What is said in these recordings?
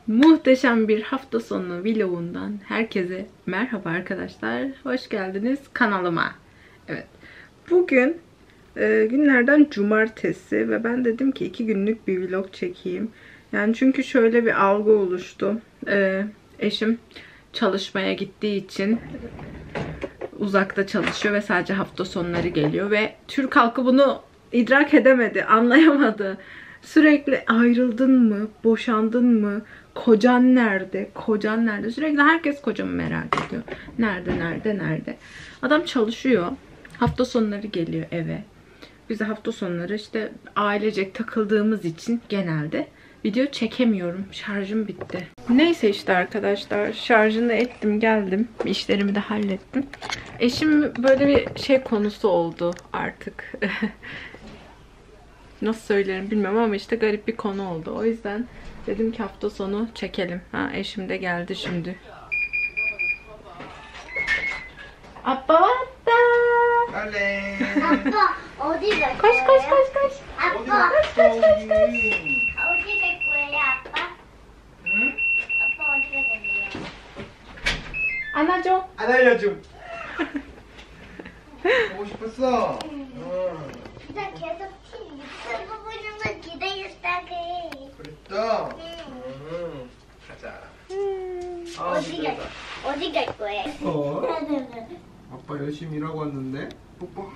Muhteşem bir hafta sonu vlogundan herkese merhaba arkadaşlar. Hoş geldiniz kanalıma. Evet. Bugün günlerden cumartesi ve ben dedim ki 2 günlük bir vlog çekeyim. Yani çünkü şöyle bir algı oluştu. Eşim çalışmaya gittiği için uzakta çalışıyor ve sadece hafta sonları geliyor ve Türk halkı bunu idrak edemedi, anlayamadı. Sürekli ayrıldın mı, boşandın mı, kocan nerede, kocan nerede? Sürekli herkes kocamı merak ediyor. Nerede, nerede, nerede? Adam çalışıyor. Hafta sonları geliyor eve. Biz de hafta sonları işte ailecek takıldığımız için genelde video çekemiyorum. Şarjım bitti. Neyse işte arkadaşlar. Şarjını ettim geldim. İşlerimi de hallettim. Eşim böyle bir şey konusu oldu artık. Nasıl söylerim bilmiyorum ama işte garip bir konu oldu. O yüzden dedim ki hafta sonu çekelim. Ha, eşim de geldi şimdi. Abba da. Oley. 아빠 어디 갈 Koş 거예요? koş koş koş. 아빠 Koş koş koş koş. 어디 갈 거예요, 아빠? 응? 아빠 어디가 갈래요? Anacığım. 안 알려줌. 보고 싶었어? 나 계속 유튜브 보는 거 기다렸다게. 그랬어? 가자. 어디 갈 거예요? 아빠 열심히 일하고 왔는데 뽀뽀.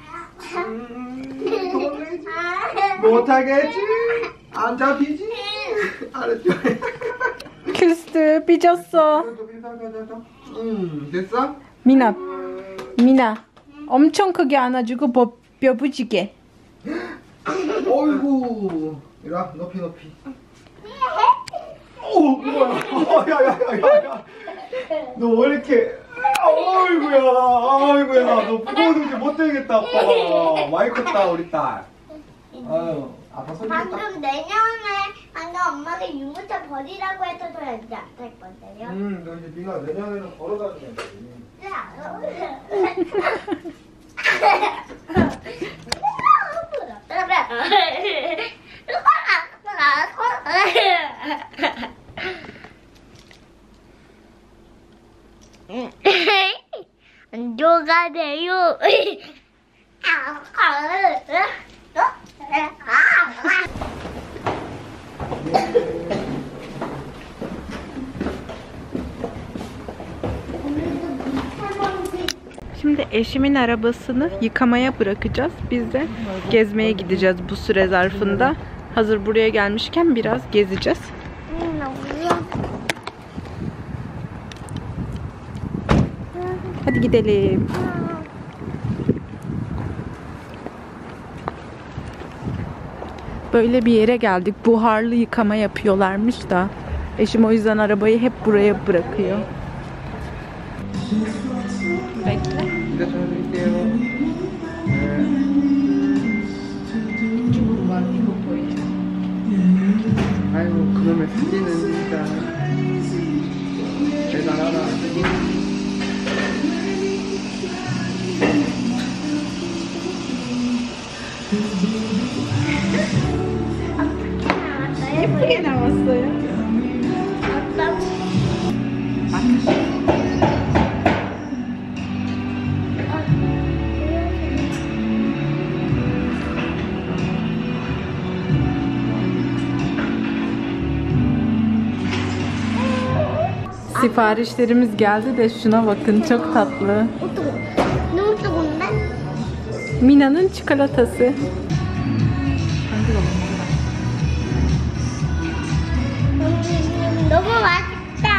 도망가야지. 못하겠지? 안 잡히지? 알았죠? Küstü, 삐졌어. 됐어? 미나. 엄청 크게 안아주고 뼈 부지게. 어이구. 이리 와, 높이. 오, 뭐야. 야야야야. 너 왜 이렇게. 아이고야. 너 부모님들 못 되겠다, 아빠. 많이 컸다, 우리 딸. 아유, 아빠 손잡다. 방금 엄마가 유모차 버리라고 해서 저 이제 안탈 건데요. 너 이제 네가 내년에는 걸어다니면 돼. 네, 알아요. 안 좋아가네요. Şimdi eşimin arabasını yıkamaya bırakacağız. Biz de gezmeye gideceğiz bu süre zarfında. Hazır buraya gelmişken biraz gezeceğiz. Hadi gidelim. Böyle bir yere geldik. Buharlı yıkama yapıyorlarmış da. Eşim o yüzden arabayı hep buraya bırakıyor. Bekle. 아이고, 그놈의 수지는 진짜 대단하다. 예쁘게 나왔어요. Siparişlerimiz geldi de şuna bakın, çok tatlı. 너무 뜨거운데? Mina'nın çikolatası. 너무 맛있다.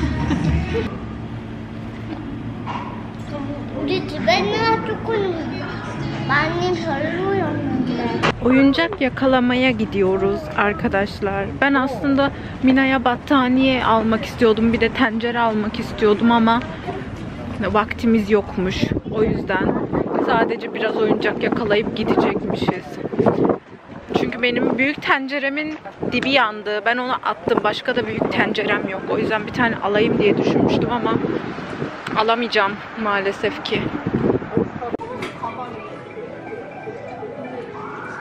우리 집에 있는 초코는 많이 별로였는데. Oyuncak yakalamaya gidiyoruz arkadaşlar. Ben aslında Mina'ya battaniye almak istiyordum. Bir de tencere almak istiyordum ama vaktimiz yokmuş. O yüzden sadece biraz oyuncak yakalayıp gidecekmişiz. Çünkü benim büyük tenceremin dibi yandı. Ben onu attım. Başka da büyük tencerem yok. O yüzden bir tane alayım diye düşünmüştüm ama alamayacağım maalesef ki.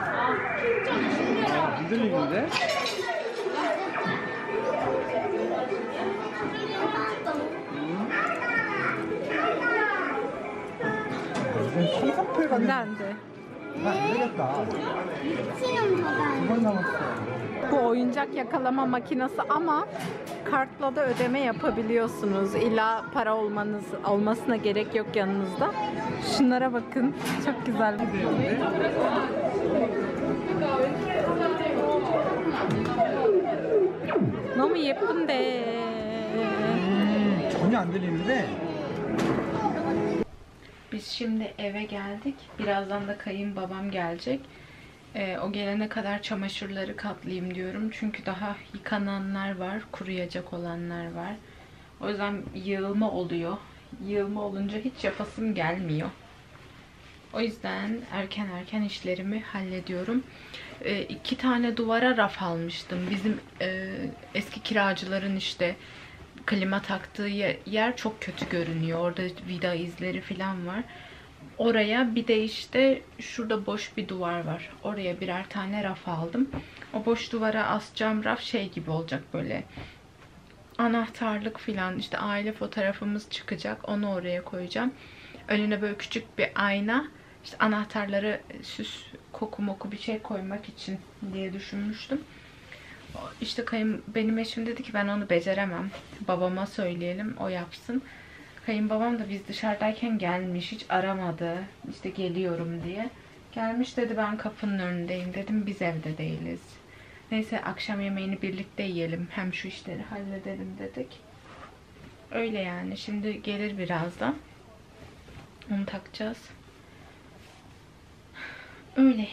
흔들리는데? 건데 안 돼. 나 되겠다. 미치는 거다. 2번 남았어. Bu oyuncak yakalama makinesi ama kartla da ödeme yapabiliyorsunuz. İlla para olmasına gerek yok yanınızda. Şunlara bakın. Çok güzel. 너무 예쁜데. 전혀 안 들리는데? Biz şimdi eve geldik. Birazdan da kayınbabam gelecek. O gelene kadar çamaşırları katlayayım diyorum. Çünkü daha yıkananlar var, kuruyacak olanlar var. O yüzden yığılma oluyor. Yığılma olunca hiç yapasım gelmiyor. O yüzden erken işlerimi hallediyorum. 2 tane duvara raf almıştım. Bizim eski kiracıların işte klima taktığı yer çok kötü görünüyor. Orada vida izleri falan var. Oraya bir de işte şurada boş bir duvar var. Oraya birer tane raf aldım. O boş duvara asacağım raf şey gibi olacak böyle. Anahtarlık falan işte aile fotoğrafımız çıkacak. Onu oraya koyacağım. Önüne böyle küçük bir ayna. İşte anahtarları süs, koku moku bir şey koymak için diye düşünmüştüm. İşte benim eşim dedi ki ben onu beceremem. Babama söyleyelim o yapsın. Kayınbabam da biz dışarıdayken gelmiş. Hiç aramadı. İşte geliyorum diye. Gelmiş dedi ben kapının önündeyim. Dedim biz evde değiliz. Neyse akşam yemeğini birlikte yiyelim. Hem şu işleri halledelim dedik. Öyle yani. Şimdi gelir birazdan. Onu takacağız. Öyle.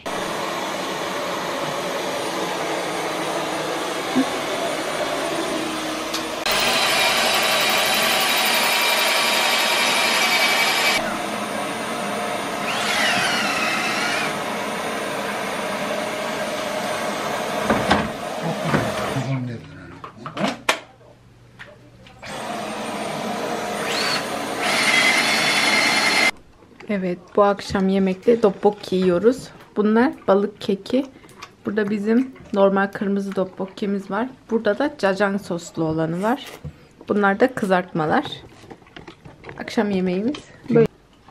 Evet, bu akşam yemekte tteokbokki yiyoruz. Bunlar balık keki. Burada bizim normal kırmızı tteokbokkimiz var. Burada da jajang soslu olanı var. Bunlar da kızartmalar. Akşam yemeğimiz böyle.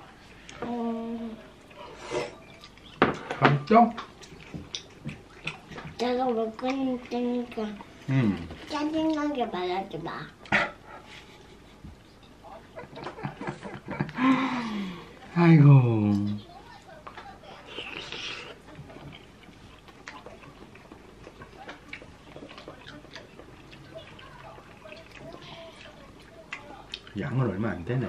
맛있죠? 내가 먹고 있으니까 짜증나게 말하지 마. 아이고. 양은 얼마 안 되네.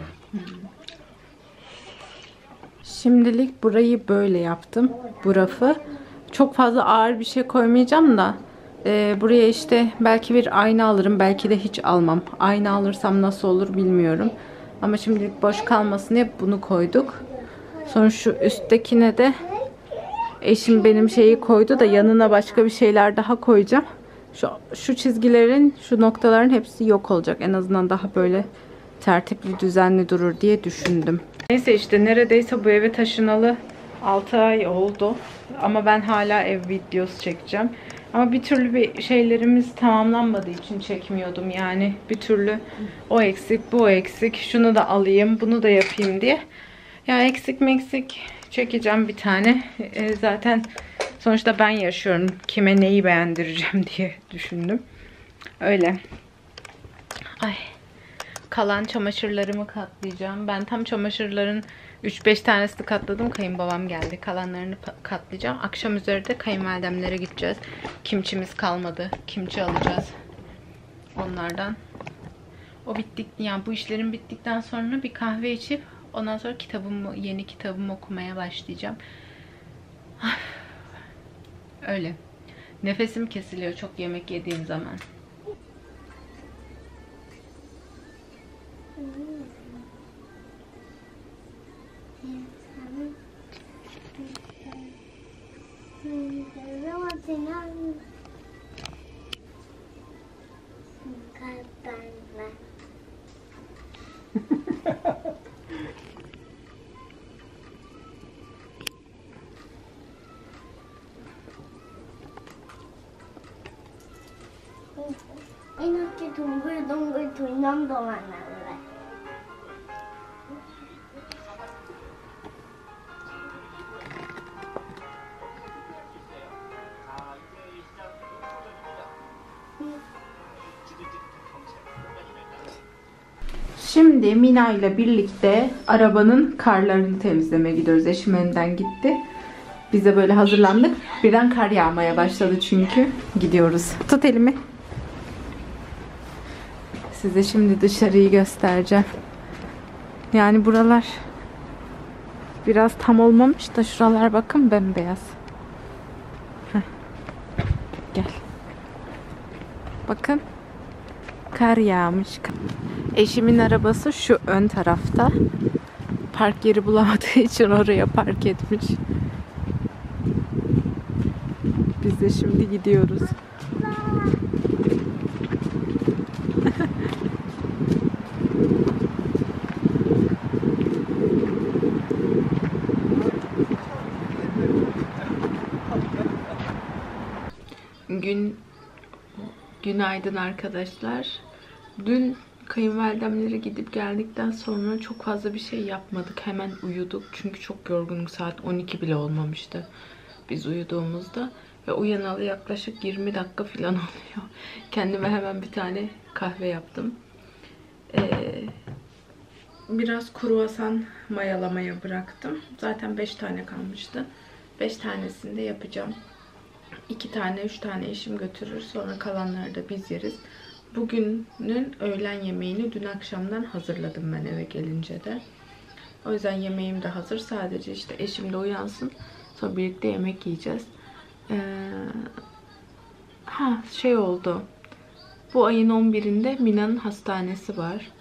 Şimdilik burayı böyle yaptım. Bu rafı. Çok fazla ağır bir şey koymayacağım da. Buraya işte belki bir ayna alırım. Belki de hiç almam. Ayna alırsam nasıl olur bilmiyorum. Ama şimdilik boş kalmasın diye bunu koyduk. Sonra şu üsttekine de eşim benim şeyi koydu da yanına başka bir şeyler daha koyacağım. Şu çizgilerin, şu noktaların hepsi yok olacak. En azından daha böyle tertipli, düzenli durur diye düşündüm. Neyse işte neredeyse bu eve taşınalı 6 ay oldu. Ama ben hala ev videosu çekeceğim. Ama bir türlü bir şeylerimiz tamamlanmadığı için çekmiyordum. Yani bir türlü o eksik, bu eksik. Şunu da alayım, bunu da yapayım diye. Ya eksik meksik çekeceğim bir tane. Zaten sonuçta ben yaşıyorum. Kime neyi beğendireceğim diye düşündüm. Öyle. Ay. Kalan çamaşırlarımı katlayacağım. Ben tam çamaşırların 3-5 tanesini katladım. Kayınbabam geldi. Kalanlarını katlayacağım. Akşam üzeri de kayınvalidemlere gideceğiz. Kimçimiz kalmadı. Kimçi alacağız. Onlardan. O bittik, yani bu işlerin bittikten sonra bir kahve içip ondan sonra yeni kitabımı okumaya başlayacağım. Öyle. Nefesim kesiliyor çok yemek yediğim zaman. 이렇게 동글동글 돌는 동안 할래. Şimdi Mina ile birlikte arabanın karlarını temizlemeye gidiyoruz. Eşim önden gitti. Biz de böyle hazırlandık. Birden kar yağmaya başladı çünkü. Gidiyoruz. Tut elimi. Size şimdi dışarıyı göstereceğim. Yani buralar biraz tam olmamış da şuralar bakın bembeyaz. Heh. Gel. Bakın. Kar yağmış. Eşimin arabası şu ön tarafta. Park yeri bulamadığı için oraya park etmiş. Biz de şimdi gidiyoruz. Günaydın arkadaşlar. Dün kayınvalidemlere gidip geldikten sonra çok fazla bir şey yapmadık. Hemen uyuduk. Çünkü çok yorgunum. Saat 12 bile olmamıştı biz uyuduğumuzda. Ve uyanalı yaklaşık 20 dakika falan oluyor. Kendime hemen bir tane kahve yaptım. Biraz kruvasan mayalamaya bıraktım. Zaten 5 tane kalmıştı. 5 tanesini de yapacağım. 2 tane, 3 tane eşim götürür. Sonra kalanları da biz yeriz. Bugünün öğlen yemeğini dün akşamdan hazırladım ben eve gelince de. O yüzden yemeğim de hazır. Sadece işte eşim de uyansın. Sonra birlikte yemek yiyeceğiz. Şey oldu. Bu ayın 11'inde Mina'nın hastanesi var.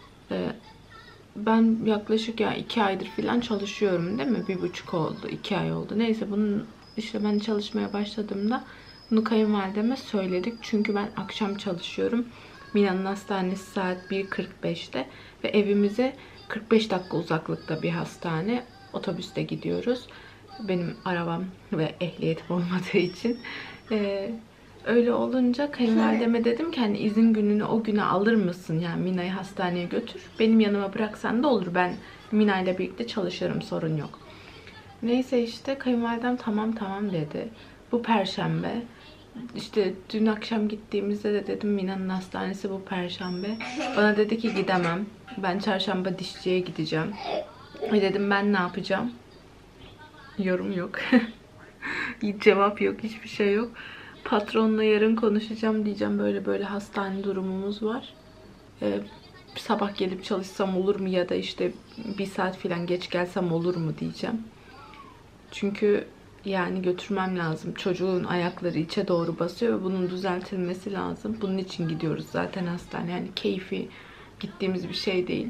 Ben yaklaşık 2 aydır falan çalışıyorum değil mi? 1,5 oldu, 2 ay oldu. Neyse bunun işte ben çalışmaya başladığımda bunu kayınvalideme söyledik. Çünkü ben akşam çalışıyorum. Mina'nın hastanesi saat 1:45'te ve evimize 45 dakika uzaklıkta bir hastane. Otobüste gidiyoruz. Benim arabam ve ehliyetim olmadığı için. Öyle olunca kayınvalideme dedim ki hani izin gününü o güne alır mısın? Yani Mina'yı hastaneye götür. Benim yanıma bıraksan da olur. Ben Mina ile birlikte çalışırım. Sorun yok. Neyse işte kayınvalidem tamam dedi. Bu perşembe. İşte dün akşam gittiğimizde de dedim Mina'nın hastanesi bu perşembe. Bana dedi ki gidemem. Ben çarşamba dişçiye gideceğim. Dedim ben ne yapacağım? Yorum yok. Cevap yok. Hiçbir şey yok. Patronla yarın konuşacağım diyeceğim. Böyle hastane durumumuz var. Sabah gelip çalışsam olur mu ya da işte 1 saat falan geç gelsem olur mu diyeceğim. Çünkü yani götürmem lazım. Çocuğun ayakları içe doğru basıyor ve bunun düzeltilmesi lazım. Bunun için gidiyoruz zaten hastane. Yani keyfi gittiğimiz bir şey değil.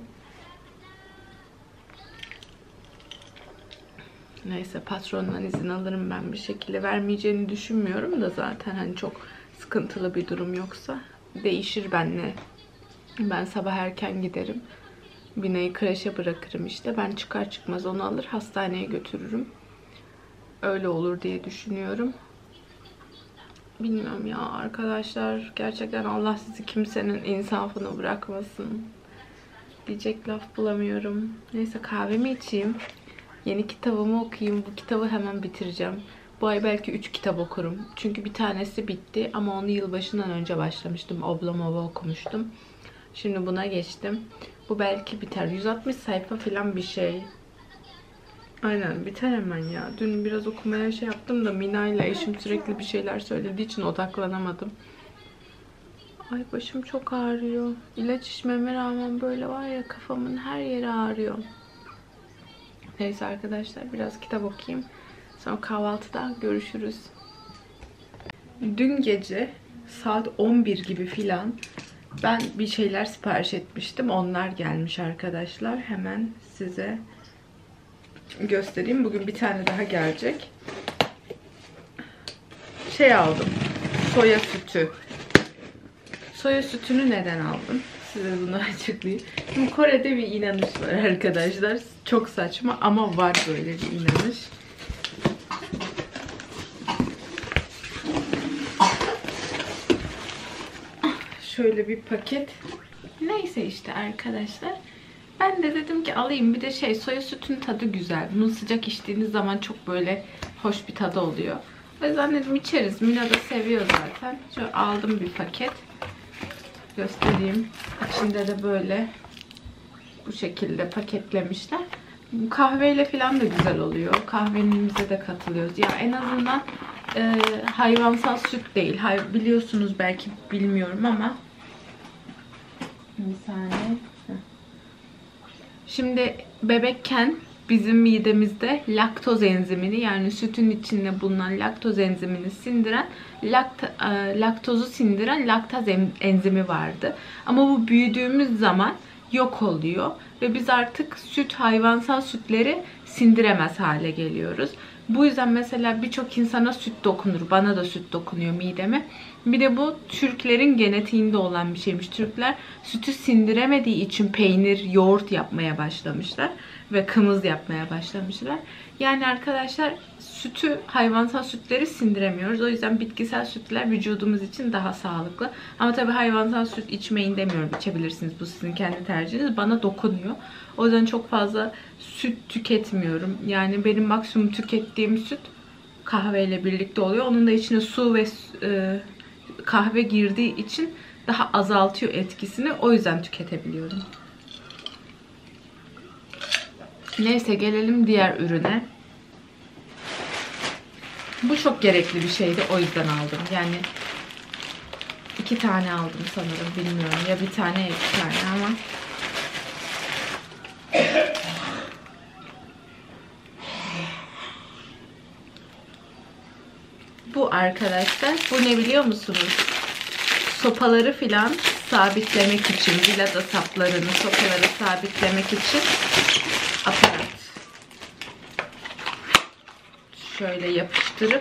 Neyse patrondan izin alırım ben bir şekilde. Vermeyeceğini düşünmüyorum da zaten hani çok sıkıntılı bir durum yoksa değişir benle. Ben sabah erken giderim. Bina'yı kreşe bırakırım işte. Ben çıkar çıkmaz onu alır hastaneye götürürüm. Öyle olur diye düşünüyorum. Bilmiyorum ya arkadaşlar. Gerçekten Allah sizi kimsenin insafını bırakmasın. Diyecek laf bulamıyorum. Neyse kahvemi içeyim. Yeni kitabımı okuyayım. Bu kitabı hemen bitireceğim. Bu ay belki 3 kitap okurum. Çünkü bir tanesi bitti ama onu yılbaşından önce başlamıştım. Oblamova okumuştum. Şimdi buna geçtim. Bu belki biter. 160 sayfa falan bir şey. Aynen biter hemen ya. Dün biraz okumaya şey yaptım da Mina ile eşim sürekli bir şeyler söylediği için odaklanamadım. Ay başım çok ağrıyor. İlaç içmeme rağmen böyle var ya kafamın her yeri ağrıyor. Neyse arkadaşlar biraz kitap okuyayım. Sonra kahvaltıda görüşürüz. Dün gece saat 11 gibi filan ben bir şeyler sipariş etmiştim. Onlar gelmiş arkadaşlar. Hemen size göstereyim. Bugün bir tane daha gelecek. Şey aldım. Soya sütü. Soya sütünü neden aldım? Size bunu açıklayayım. Şimdi Kore'de bir inanış var arkadaşlar. Çok saçma ama var böyle bir inanış. Şöyle bir paket. Neyse işte arkadaşlar. Ben de dedim ki alayım. Bir de soya sütünün tadı güzel. Bunu sıcak içtiğiniz zaman çok böyle hoş bir tadı oluyor. O yüzden dedim içeriz. Mina da seviyor zaten. Şöyle aldım bir paket. Göstereyim. İçinde de böyle Bu şekilde paketlemişler. Bu kahveyle falan da güzel oluyor. Kahvemize de katılıyoruz. Ya en azından hayvansal süt değil. Biliyorsunuz belki, bilmiyorum ama. Bir saniye. Şimdi bebekken bizim midemizde laktoz enzimini, yani sütün içinde bulunan laktoz enzimini sindiren, laktozu sindiren laktaz enzimi vardı. Ama bu büyüdüğümüz zaman yok oluyor ve biz artık hayvansal sütleri sindiremez hale geliyoruz. Bu yüzden mesela birçok insana süt dokunur. Bana da süt dokunuyor mideme. Bir de bu Türklerin genetiğinde olan bir şeymiş. Türkler sütü sindiremediği için peynir, yoğurt yapmaya başlamışlar. Ve kımız yapmaya başlamışlar. Yani arkadaşlar hayvansal sütleri sindiremiyoruz. O yüzden bitkisel sütler vücudumuz için daha sağlıklı. Ama tabii hayvansal süt içmeyin demiyorum. İçebilirsiniz. Bu sizin kendi tercihiniz. Bana dokunuyor. O yüzden çok fazla süt tüketmiyorum. Yani benim maksimum tükettiğim süt kahveyle birlikte oluyor. Onun da içine su ve kahve girdiği için daha azaltıyor etkisini. O yüzden tüketebiliyorum. Neyse, gelelim diğer ürüne. Bu çok gerekli bir şeydi. O yüzden aldım. Yani 2 tane aldım sanırım. Bilmiyorum. Ya bir tane ya 2 tane ama. Bu arkadaşlar. Bu ne biliyor musunuz? Sopaları filan sabitlemek için. Vilada saplarını, sopaları sabitlemek için aparat. Şöyle yapıştırıp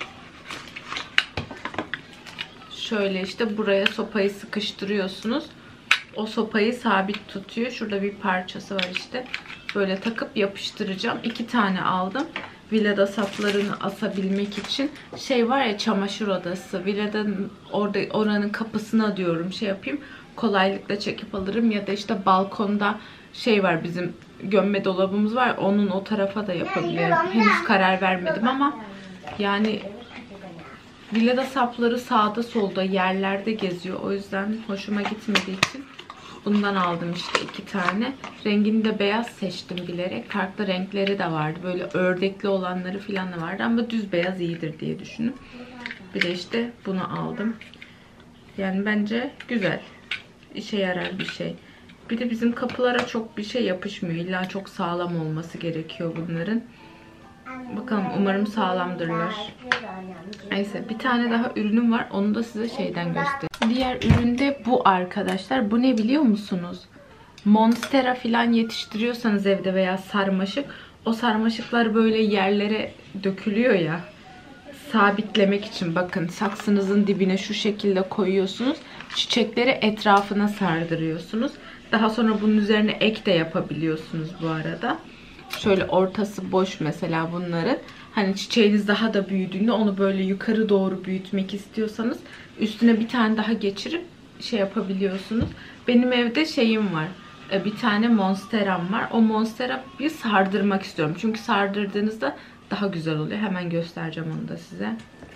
şöyle işte buraya sopayı sıkıştırıyorsunuz. O sopayı sabit tutuyor. Şurada bir parçası var işte. Böyle takıp yapıştıracağım. 2 tane aldım. Vilada saplarını asabilmek için. Şey var ya, çamaşır odası. Villadanın oranın kapısına diyorum şey yapayım. Kolaylıkla çekip alırım. Ya da işte balkonda şey var, bizim gömme dolabımız var. Onun o tarafa da yapabilirim. Henüz karar vermedim ama yani villada sapları sağda solda yerlerde geziyor. O yüzden hoşuma gitmediği için bundan aldım işte 2 tane. Rengini de beyaz seçtim bilerek. Farklı renkleri de vardı. Böyle ördekli olanları falan da vardı ama düz beyaz iyidir diye düşündüm. Bir de işte bunu aldım. Yani bence güzel. İşe yarar bir şey. Bir de bizim kapılara çok bir şey yapışmıyor. İlla çok sağlam olması gerekiyor bunların. Bakalım, umarım sağlamdırlar. Neyse, bir tane daha ürünüm var. Onu da size şeyden göstereyim. Diğer ürün de bu arkadaşlar. Bu ne biliyor musunuz? Monstera falan yetiştiriyorsanız evde veya sarmaşık. O sarmaşıklar böyle yerlere dökülüyor ya. Sabitlemek için bakın, saksınızın dibine şu şekilde koyuyorsunuz. Çiçekleri etrafına sardırıyorsunuz. Daha sonra bunun üzerine ek de yapabiliyorsunuz bu arada. Şöyle ortası boş mesela bunların. Hani çiçeğiniz daha da büyüdüğünde onu böyle yukarı doğru büyütmek istiyorsanız üstüne bir tane daha geçirip şey yapabiliyorsunuz. Benim evde şeyim var. Bir tane monsteram var. O monsterayı sardırmak istiyorum. Çünkü sardırdığınızda daha güzel oluyor. Hemen göstereceğim onu da size.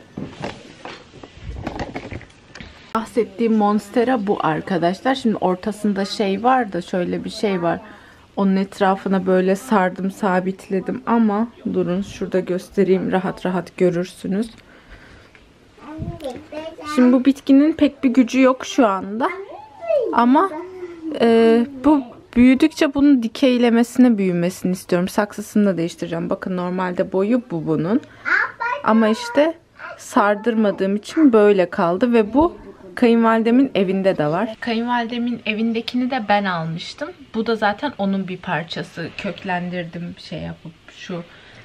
Bahsettiğim monstera bu arkadaşlar. Şimdi ortasında şey var da şöyle bir şey var. Onun etrafına böyle sardım, sabitledim ama durun şurada göstereyim, rahat rahat görürsünüz. Şimdi bu bitkinin pek bir gücü yok şu anda. Ama bu büyüdükçe bunun dikeylemesine, büyümesini istiyorum. Saksısını da değiştireceğim. Bakın normalde boyu bu bunun. Ama işte sardırmadığım için böyle kaldı ve bu kayınvalidemin evinde de var. Kayınvalidemin evindekini de ben almıştım. Bu da zaten onun bir parçası. Köklendirdim şey yapıp şu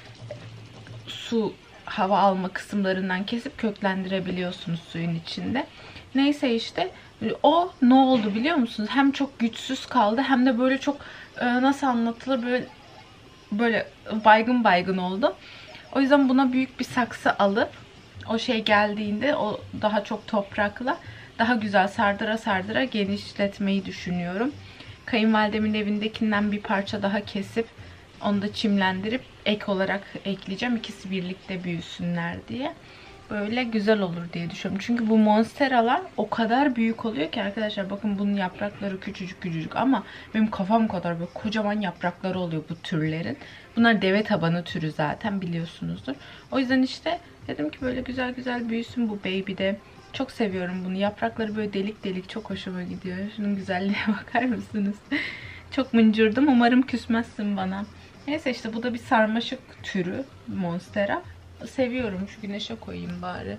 su hava alma kısımlarından kesip köklendirebiliyorsunuz suyun içinde. Neyse işte o ne oldu biliyor musunuz? Hem çok güçsüz kaldı hem de böyle çok nasıl anlatılır, böyle baygın baygın oldu. O yüzden buna büyük bir saksı alıp o şey geldiğinde o daha çok toprakla daha güzel sardıra sardıra genişletmeyi düşünüyorum. Kayınvalidemin evindekinden bir parça daha kesip onu da çimlendirip ek olarak ekleyeceğim. İkisi birlikte büyüsünler diye. böyle güzel olur diye düşünüyorum. Çünkü bu monsteralar o kadar büyük oluyor ki arkadaşlar. Bakın bunun yaprakları küçücük küçücük ama benim kafam kadar böyle kocaman yaprakları oluyor bu türlerin. Bunlar deve tabanı türü zaten biliyorsunuzdur. O yüzden işte dedim ki böyle güzel güzel büyüsün bu baby'de. Çok seviyorum bunu. Yaprakları böyle delik delik çok hoşuma gidiyor. Şunun güzelliğe bakar mısınız? Çok mıncırdım. Umarım küsmezsin bana. Neyse işte bu da bir sarmaşık türü monstera. Seviyorum. Şu güneşe koyayım bari.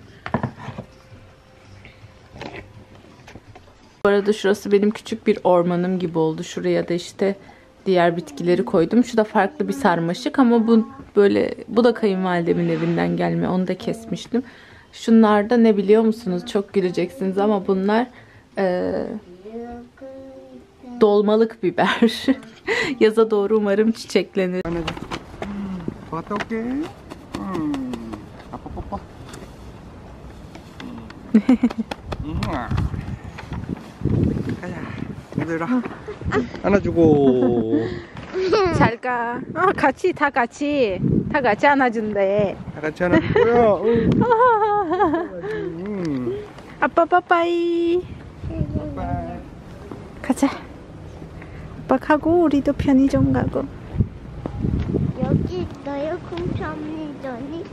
Bu arada şurası benim küçük bir ormanım gibi oldu. Şuraya da işte diğer bitkileri koydum. Şu da farklı bir sarmaşık ama bu da kayınvalidemin evinden gelme. Onu da kesmiştim. Şunlar da ne biliyor musunuz? Çok güleceksiniz ama bunlar dolmalık biber. Yaza doğru umarım çiçeklenir. 갔다 올게. 아빠 뽀뽀. 가자. 얘들아. 안아주고. 잘 가. 같이 다 같이 안아준대. 다 같이 안아주고요. 아빠 빠빠이. 빠이. 가자. 아빠 가고 우리도 편의점 가고. 여기 있어요, 콩편리전이.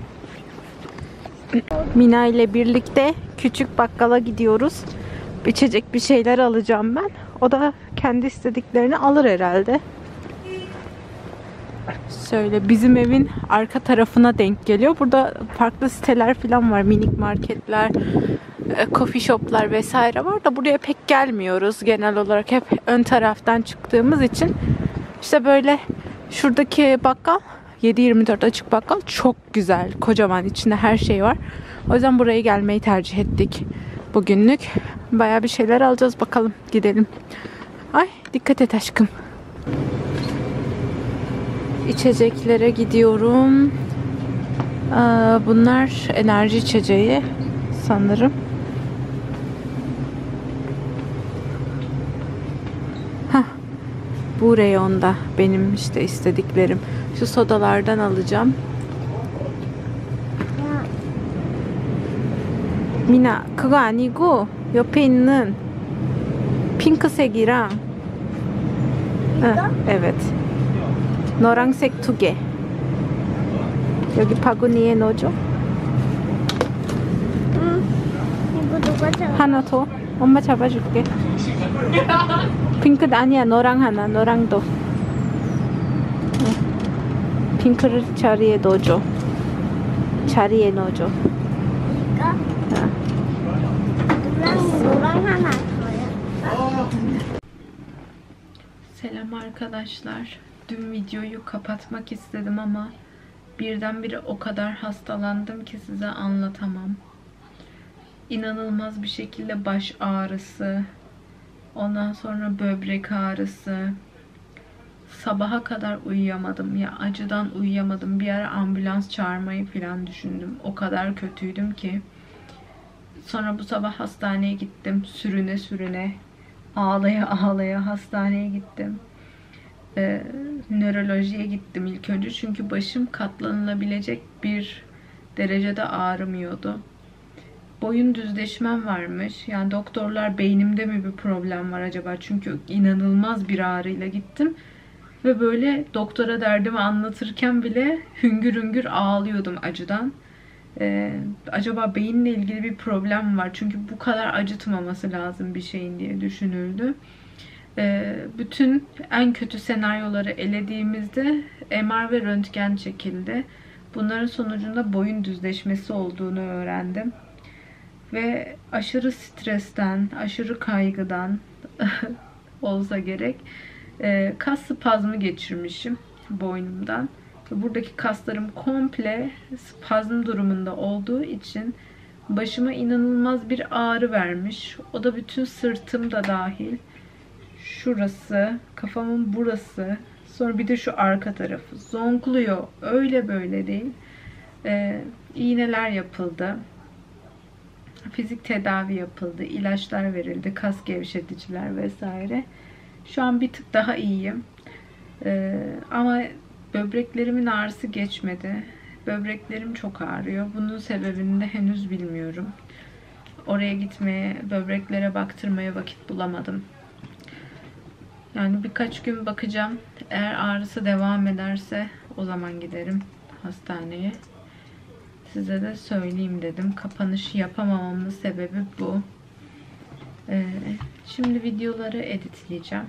Mina ile birlikte küçük bakkala gidiyoruz. İçecek bir şeyler alacağım ben. O da kendi istediklerini alır herhalde. Şöyle bizim evin arka tarafına denk geliyor. Burada farklı siteler falan var. Minik marketler, coffee shoplar vesaire var da buraya pek gelmiyoruz. Genel olarak hep ön taraftan çıktığımız için. İşte böyle şuradaki bakkal 7/24 açık bakkal çok güzel. Kocaman, içinde her şey var. O yüzden buraya gelmeyi tercih ettik bugünlük. Bayağı bir şeyler alacağız. Bakalım, gidelim. Ay dikkat et aşkım. İçeceklere gidiyorum. Bunlar enerji içeceği sanırım. Bu reyonda benim işte istediklerim. Şu sodalardan alacağım. 미나, 그거 아니고 옆에 있는 핑크색이랑 evet. 노란색 2개. 여기 바구니에 넣어줘. 이거 누가 잡아? 하나 더. 엄마 잡아줄게. 핑크 아니야. 너랑 하나. 너랑도. 핑크를 자리에 넣어줘. 자리에 넣어줘. 이거? 노랑 하나 더요. Selam arkadaşlar. Dün videoyu kapatmak istedim ama birdenbire o kadar hastalandım ki size anlatamam. İnanılmaz bir şekilde baş ağrısı, ondan sonra böbrek ağrısı. Sabaha kadar uyuyamadım. Ya acıdan uyuyamadım. Bir ara ambulans çağırmayı falan düşündüm. O kadar kötüydüm ki. Sonra bu sabah hastaneye gittim. Sürüne sürüne, ağlaya ağlaya hastaneye gittim. Nörolojiye gittim ilk önce. Çünkü başım katlanılabilecek bir derecede ağrımıyordu. Boyun düzleşmem varmış. Yani doktorlar beynimde mi bir problem var acaba? Çünkü inanılmaz bir ağrıyla gittim. Ve böyle doktora derdimi anlatırken bile hüngür hüngür ağlıyordum acıdan. Acaba beyinle ilgili bir problem mi var? Çünkü bu kadar acıtmaması lazım bir şeyin diye düşünüldü. Bütün en kötü senaryoları elediğimizde MR ve röntgen çekildi. Bunların sonucunda boyun düzleşmesi olduğunu öğrendim. Ve aşırı stresten, aşırı kaygıdan olsa gerek kas spazmı geçirmişim boynumdan. Buradaki kaslarım komple spazm durumunda olduğu için başıma inanılmaz bir ağrı vermiş. O da bütün sırtım da dahil. Şurası, kafamın burası, sonra bir de şu arka tarafı zonkluyor. Öyle böyle değil. İğneler yapıldı. Fizik tedavi yapıldı. İlaçlar verildi. Kas gevşeticiler vesaire. Şu an bir tık daha iyiyim. Ama böbreklerimin ağrısı geçmedi. böbreklerim çok ağrıyor. Bunun sebebini de henüz bilmiyorum. Oraya gitmeye, böbreklere baktırmaya vakit bulamadım. Yani birkaç gün bakacağım. Eğer ağrısı devam ederse o zaman giderim hastaneye. Size de söyleyeyim dedim. Kapanışı yapamamamın sebebi bu. Şimdi videoları editleyeceğim.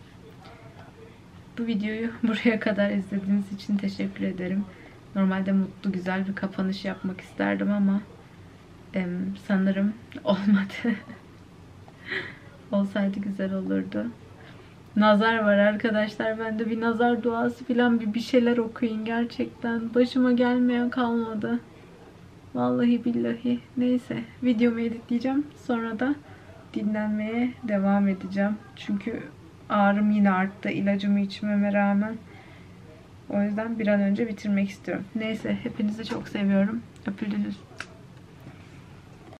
Bu videoyu buraya kadar izlediğiniz için teşekkür ederim. Normalde mutlu, güzel bir kapanış yapmak isterdim ama sanırım olmadı. Olsaydı güzel olurdu. Nazar var arkadaşlar. Ben de bir nazar duası falan bir şeyler okuyun gerçekten. Başıma gelmeyen kalmadı. Vallahi billahi. Neyse. Videomu editleyeceğim. Sonra da dinlenmeye devam edeceğim. Çünkü ağrım yine arttı. İlacımı içmeme rağmen. O yüzden bir an önce bitirmek istiyorum. Neyse. Hepinizi çok seviyorum. Öpüldünüz.